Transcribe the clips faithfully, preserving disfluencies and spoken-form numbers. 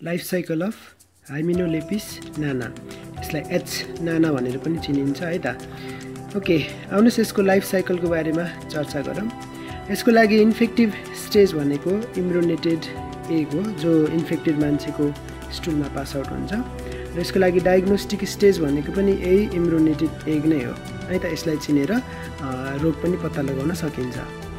Life cycle of हाइमिनोलेपिस नाना, यसलाई H नाना भनेर पनि चिनिन्छ है त। ओके, आउनुहोस् यसको लाइफ साइकलको बारेमा चर्चा गरौँ। यसको लागि इन्फेक्टिभ स्टेज भनेको इम्ब्रोनेटेड एग हो, जो इन्फेक्टेड मान्छेको स्टुलमा पास आउट हुन्छ, र यसको लागि डायग्नोस्टिक स्टेज भनेको पनि यही इम्ब्रोनेटेड एग नै हो है त। यसलाई चिनेर रोग पनि पत्ता लगाउन सकिन्छ।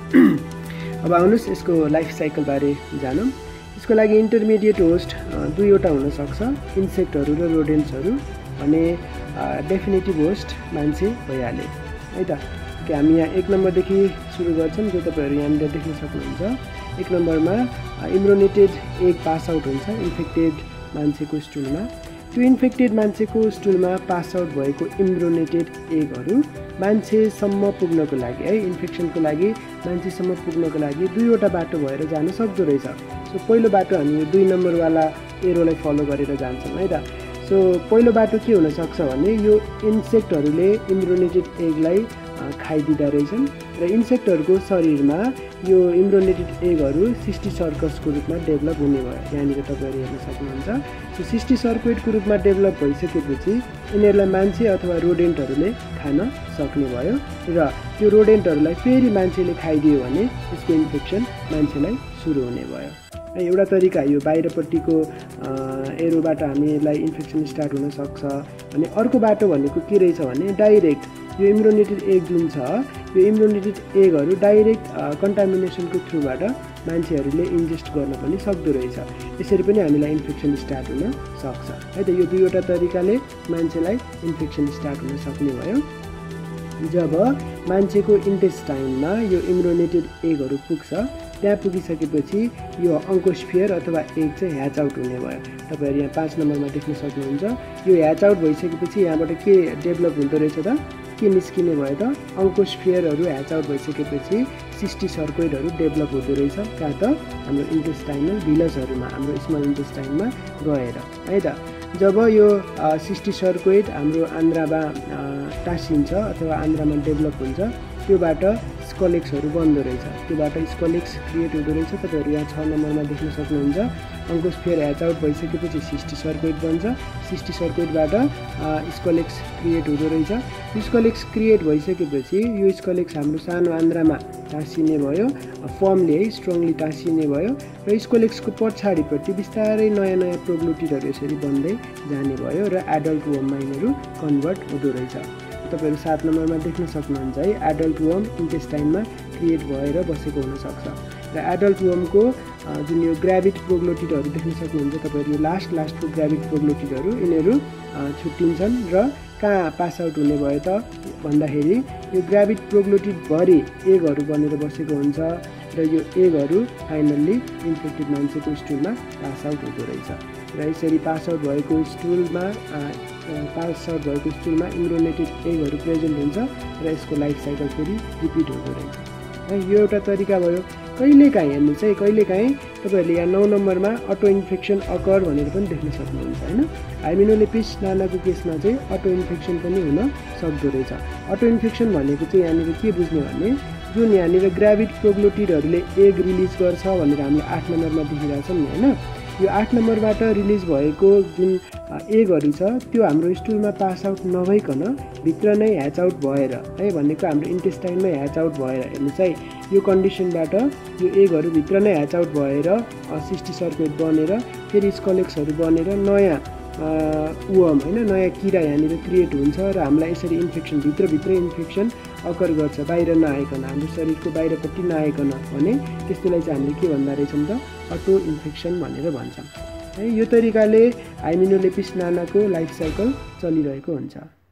अब आउनुहोस् यसको लाइफ साइकलबारे जानौँ। यसको लागि इन्टरमिडिएट होस्ट दुईवटा हुनसक्छ, इन्सेक्टहरू र रोडेन्ट्सहरू, भने डेफिनेटिभ होस्ट मान्छे भइहाले है त। कि हामी यहाँ एक नम्बरदेखि सुरु गर्छौँ, जो तपाईँहरू यहाँनिर देख्न सक्नुहुन्छ। एक नम्बरमा इम्ब्रोनेटेड एग पास आउट हुन्छ इन्फेक्टेड मान्छेको स्टुलमा। त्यो इन्फेक्टेड मान्छेको स्टुलमा पास आउट भएको इम्ब्रोनेटेड एगहरू मान्छेसम्म पुग्नको लागि है, इन्फेक्सनको लागि मान्छेसम्म पुग्नको लागि दुईवटा बाटो भएर जान सक्दो रहेछ। सो पहिलो बाटो हामी दुई नम्बरवाला एरोलाई फलो गरेर जान्छौँ है त। सो पहिलो बाटो के हुनसक्छ भने यो इन्सेक्टहरूले इम्ब्रोनेटेड एगलाई खाइदिँदा रहेछन्, र इन्सेक्टहरूको शरीरमा यो इम्ब्रोनेटेड एगहरू सिस्टी सर्कसको रूपमा डेभलप हुने भयो। यहाँनिर तपाईँहरू हेर्न सक्नुहुन्छ। सो सिस्टी सर्कोइडको रूपमा डेभलप भइसकेपछि यिनीहरूलाई मान्छे अथवा रोडेन्टहरूले खान सक्ने भयो, र त्यो रोडेन्टहरूलाई फेरि मान्छेले खाइदियो भने यसको इन्फेक्सन मान्छेलाई सुरु हुने भयो। एउटा तरिका यो बाहिरपट्टिको एरोबाट हामीलाई इन्फेक्सन स्टार्ट हुनसक्छ भने। अर्को बाटो भनेको के रहेछ भने डाइरेक्ट यो इम्ब्रोनेटेड एग जुन छ, यो इम्ब्रोनेटेड एगहरू डाइरेक्ट कन्टामिनेसनको थ्रुबाट मान्छेहरूले इन्जेस्ट गर्न पनि सक्दो रहेछ। यसरी पनि हामीलाई इन्फेक्सन स्टार्ट हुन सक्छ है त। यो दुईवटा तरिकाले मान्छेलाई इन्फेक्सन स्टार्ट हुन सक्ने भयो। जब मान्छेको इन्टेस्टाइनमा यो इम्ब्रोनेटेड एगहरू पुग्छ, त्यहाँ पुगिसकेपछि यो अङ्कोस्फियर अथवा एग चाहिँ ह्याच आउट हुने भयो। तपाईँहरू यहाँ पाँच नम्बरमा देख्न सक्नुहुन्छ। यो ह्याच आउट भइसकेपछि यहाँबाट के डेभलप हुँदो रहेछ त, के निस्किने भयो त, अङ्कोस्फियरहरू ह्याच आउट भइसकेपछि सिस्टी सर्कोइडहरू डेभलप हुँदो रहेछ। कहाँ त, हाम्रो इन्टेस्टाइनल भिलसहरूमा, हाम्रो स्मल इन्टेस्टाइनमा गएर है त। जब यो सिस्टी सर्कोइड हाम्रो आन्द्रामा टाँसिन्छ अथवा आन्द्रामा डेभलप हुन्छ, त्योबाट स्कलेक्सहरू बन्दो रहेछ, त्योबाट स्कलेक्स क्रिएट हुँदो रहेछ। तपाईँहरू यहाँ छ नम्बरमा देख्न सक्नुहुन्छ। अङ्कोस्फियर ह्याच आउट भइसकेपछि सिस्टी सर्कोइड बन्छ, सिस्टी सर्कोइडबाट स्कलेक्स क्रिएट हुँदो रहेछ। स्कलेक्स क्रिएट भइसकेपछि यो स्कलेक्स हाम्रो सानो आन्द्रामा टाँसिने भयो, फर्मले है स्ट्रङली टाँसिने भयो, र स्कलेक्सको पछाडिपट्टि बिस्तारै नयाँ नयाँ प्रोग्लुटिडहरू यसरी बन्दै जाने भयो, र एडल्ट वममा यिनीहरू कन्भर्ट हुँदो रहेछ। तपाईँहरू सात नम्बरमा देख्न सक्नुहुन्छ है। एडल्ट वम इन्टेस्टाइनमा क्रिएट भएर बसेको हुनसक्छ, र एडल्ट वमको जुन यो ग्राभिड प्रोग्लोटिडहरू देख्न सक्नुहुन्छ तपाईँहरू, यो लास्ट लास्टको ग्राभिड प्रोग्लोटिडहरू यिनीहरू छुट्टिन्छन् र कहाँ पास आउट हुने भयो त भन्दाखेरि यो ग्राभिड प्रोग्लोटिडभरि एगहरू बनेर बसेको हुन्छ, र यो एगहरू फाइनल्ली इन्फेक्टेड मान्छेको स्टुलमा पास आउट हुँदो रहेछ। र यसरी पास आउट भएको स्टुलमा पास आउट भएको स्टुलमा इम्ब्रोनेटेड एगहरू प्रेजेन्ट हुन्छ, र यसको लाइफ साइकल फेरि रिपिट हुँदो रहेछ है। यो एउटा तरिका भयो। कहिलेकाहीँ हेर्नुहोस् है, कहिलेकाहीँ तपाईँहरूले यहाँ नौ नम्बरमा अटो इन्फेक्सन अकर भनेर पनि देख्न सक्नुहुन्छ होइन। हाइमिनोलेपिस नानाको केसमा चाहिँ अटो इन्फेक्सन पनि हुन सक्दो रहेछ। अटो इन्फेक्सन भनेको चाहिँ यहाँनिर के बुझ्ने भने, जुन यहाँनिर ग्राभिड प्रोग्लोटिडहरूले एग रिलिज गर्छ भनेर हामीले आठ नम्बरमा देखिरहेछौँ नि होइन। यो आठ नम्बरबाट रिलिज भएको जुन एगहरू छ, त्यो हाम्रो स्टुलमा पास आउट नभइकन भित्र नै ह्याच आउट भएर है, भनेको हाम्रो इन्टेस्टाइनमै ह्याच आउट भएर, हेर्नुहोस् है, यो कन्डिसनबाट यो एगहरू भित्र नै ह्याच आउट भएर सिस्टी सर्कोइड बनेर फेरि स्कलेक्सहरू बनेर नयाँ वम होइन, नयाँ किरा यहाँनिर क्रिएट हुन्छ, र हामीलाई यसरी इन्फेक्सन भित्रभित्रै इन्फेक्सन अकर गर्छ, बाहिर नआइकन, हाम्रो शरीरको बाहिरपट्टि नआइकन भने त्यस्तोलाई चाहिँ हामीले के भन्दा रहेछौँ त, अटो इन्फेक्सन भनेर भन्छौँ है। यो तरिकाले हाइमिनोलेपिस नानाको लाइफ साइकल चलिरहेको हुन्छ।